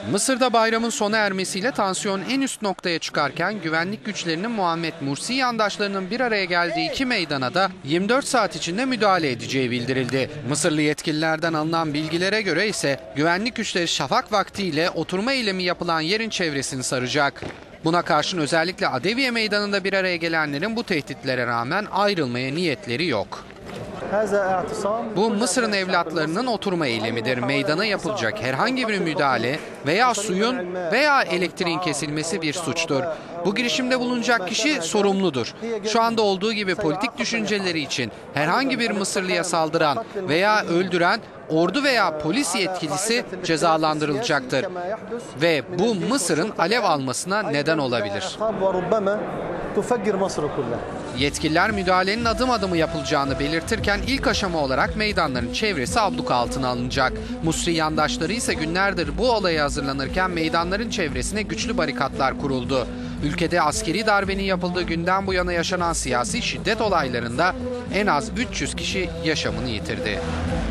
Mısır'da bayramın sona ermesiyle tansiyon en üst noktaya çıkarken güvenlik güçlerinin Muhammed Mursi yandaşlarının bir araya geldiği iki meydana da 24 saat içinde müdahale edeceği bildirildi. Mısırlı yetkililerden alınan bilgilere göre ise güvenlik güçleri şafak vaktiyle oturma eylemi yapılan yerin çevresini saracak. Buna karşın özellikle Adeviye Meydanı'nda bir araya gelenlerin bu tehditlere rağmen ayrılmaya niyetleri yok. Bu Mısır'ın evlatlarının oturma eylemidir. Meydana yapılacak herhangi bir müdahale veya suyun veya elektriğin kesilmesi bir suçtur. Bu girişimde bulunacak kişi sorumludur. Şu anda olduğu gibi politik düşünceleri için herhangi bir Mısırlıya saldıran veya öldüren ordu veya polis yetkilisi cezalandırılacaktır. Ve bu Mısır'ın alev almasına neden olabilir. Yetkililer müdahalenin adım adım yapılacağını belirtirken ilk aşama olarak meydanların çevresi abluka altına alınacak. Mursi yandaşları ise günlerdir bu olaya hazırlanırken meydanların çevresine güçlü barikatlar kuruldu. Ülkede askeri darbenin yapıldığı günden bu yana yaşanan siyasi şiddet olaylarında en az 300 kişi yaşamını yitirdi.